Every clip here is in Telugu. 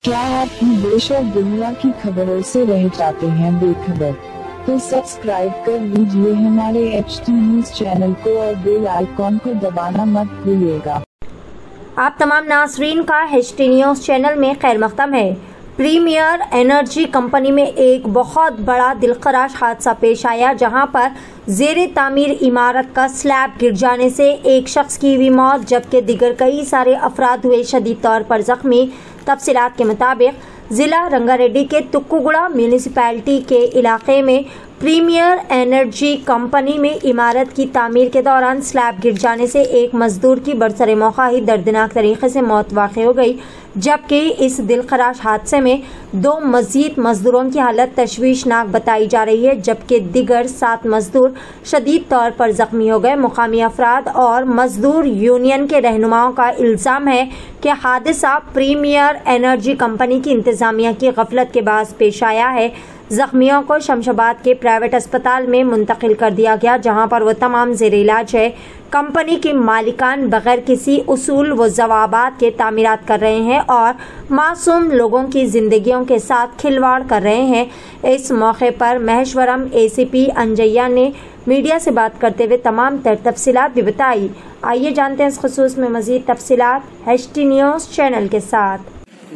क्या आप भी देश और दुनिया की खबरों से रह जाते हैं बेखबर? तो सब्सक्राइब कर लीजिए हमारे HT न्यूज चैनल को और बेल आइकॉन को दबाना मत भूलिएगा। आप तमाम नाज़रीन का HT न्यूज चैनल में खैर मक़दम है। प्रीमियर एनर्जी कंपनी में एक बहुत बड़ा दिलखराश हादसा पेश आया, जहां पर ज़ेरे तामीर इमारत का स्लैब गिर जाने से एक शख्स की हुई मौत, जबकि दीगर कई सारे अफराद हुए शदीद तौर पर जख्मी। तफसीलात के मुताबिक जिला रंगारेड्डी के तुक्कुगुड़ा म्यूनिसिपैलिटी के इलाके में प्रीमियर एनर्जी कंपनी में इमारत की तामीर के दौरान स्लैब गिर जाने से एक मजदूर की बरसरे मौका ही दर्दनाक तरीके से मौत वाक़ हो गई, जबकि इस दिलखराश हादसे में 2 मजीद मजदूरों की हालत तशवीशनाक बताई जा रही है, जबकि दिगर 7 मजदूर शदीद तौर पर जख्मी हो गए। मुकामी अफराद और मजदूर यूनियन के रहनुमाओं का इल्ज़ाम है कि हादसा प्रीमियर एनर्जी कंपनी की इंतजामिया की गफलत के बाद पेश आया है। जख्मियों को शमशाबाद के प्राइवेट अस्पताल में मुंतकिल कर दिया गया, जहां पर वो तमाम ज़ेरे इलाज है। कंपनी के मालिकान बगैर किसी उसूल व जवाबात के तामीरात कर रहे हैं और मासूम लोगों की जिंदगियों के साथ खिलवाड़ कर रहे हैं। इस मौके पर महेश्वरम ACP अंजैया ने मीडिया से बात करते हुए तमाम तफसीलात भी बताई। आइए जानते हैं इस खुसूस में मजीद तफसीलात HT न्यूज चैनल के साथ।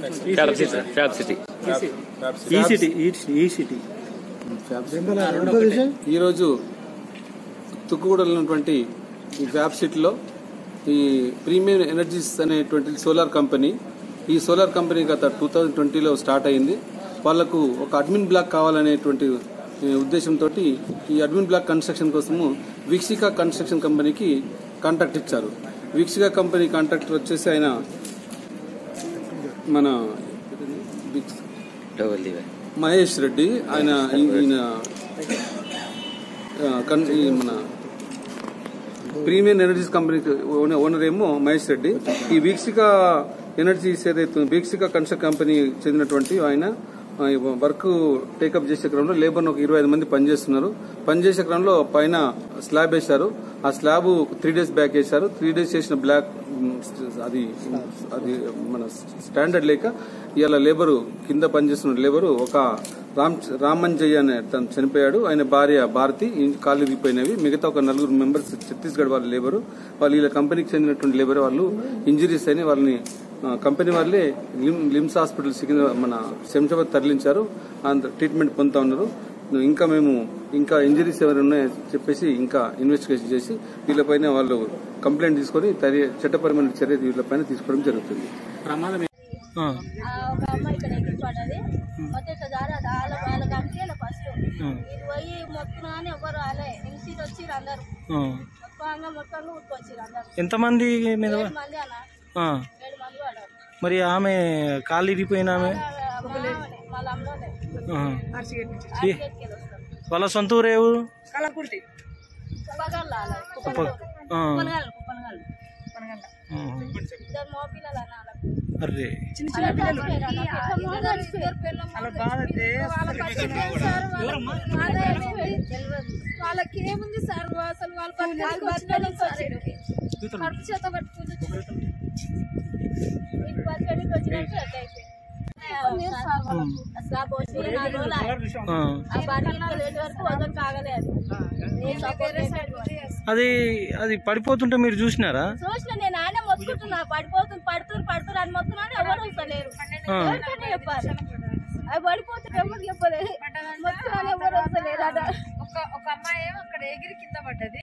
తుక్కుగూడలోని ఈ ఫ్యాబ్ సిటీలో ఈ ప్రీమియం ఎనర్జీస్ అనేటువంటి సోలార్ కంపెనీ, ఈ సోలార్ కంపెనీ గత 2020లో స్టార్ట్ అయింది. వాళ్లకు ఒక అడ్మిన్ బ్లాక్ కావాలనేటువంటి ఉద్దేశంతో ఈ అడ్మిన్ బ్లాక్ కన్స్ట్రక్షన్ కోసము వీక్షిక కన్స్ట్రక్షన్ కంపెనీకి కాంట్రాక్ట్ ఇచ్చారు. వీక్షిక కంపెనీ కాంట్రాక్టర్ వచ్చేసి ఆయన మన మహేష్ రెడ్డి, ఆయన మన ప్రీమియం ఎనర్జీస్ కంపెనీకి ఓనర్ ఏమో మహేష్ రెడ్డి. ఈ వీక్షిక ఎనర్జీస్ ఏదైతే వీక్షిక కన్స్ట్రక్షన్ కంపెనీ చెందినటువంటి ఆయన వర్క్ టేకప్ చేసే క్రమంలో లేబర్ ఒక 25 మంది పనిచేస్తున్నారు. పనిచేసే క్రమంలో పైన స్లాబ్ వేశారు. ఆ స్లాబ్ 3 డేస్ బ్యాక్ వేశారు. 3 డేస్ చేసిన బ్లాక్ అది మన స్టాండర్డ్ లేక ఇవాళ లేబరు కింద పనిచేస్తున్న లేబరు ఒక రామంజయ్య అనే తను చనిపోయాడు. ఆయన భార్య భారతి కాళ్ళు విరిగిపోయినవి. మిగతా ఒక 4 మెంబర్స్ ఛత్తీస్గఢ్ వాళ్ళ లేబరు, వాళ్ళు వీళ్ళ కంపెనీకి చెందినటువంటి లేబర్, వాళ్ళు ఇంజరీస్ అయిన వాళ్ళని కంపెనీ వాళ్ళే లిమ్స్ హాస్పిటల్ మన శంషాబాద్ తరలించారు. ట్రీట్మెంట్ పొందుతా ఉన్నారు. ఇంకా ఇంజరీస్ ఎవరైనా ఉన్నాయని చెప్పేసి ఇంకా ఇన్వెస్టిగేషన్ చేసి వీళ్ళపైన వాళ్ళు కంప్లైంట్ తీసుకొని చట్టపరమైన చర్య వీళ్ళపైన తీసుకోవడం జరుగుతుంది. ఎంతమంది మీద మరి ఆమె కాళ్ళు ఇరిగిపోయిన ఆమె వాళ్ళ సొంత ఊరు ఏ ఊరు? అరే వాళ్ళకేముంది సార్, అసలు వాళ్ళు ఖర్చు చేత పట్టుకుంటే బతకడానికి వచ్చినట్టు అయిపోయింది. అది పడిపోతుంటే మీరు చూసినారా? చూసిన నేను ఆయన మొత్తుకుంటున్నా, పడుతురు అని మొత్తున్నాను. ఎవరు వస్తలేరు, చెప్పాలి. అవి పడిపోతే ఎవరు చెప్పలేదు, మొత్తున్నాను ఎవరు వస్తలేరు. ఒక అమ్మాయి అక్కడ ఎగిరి కింద పడ్డది.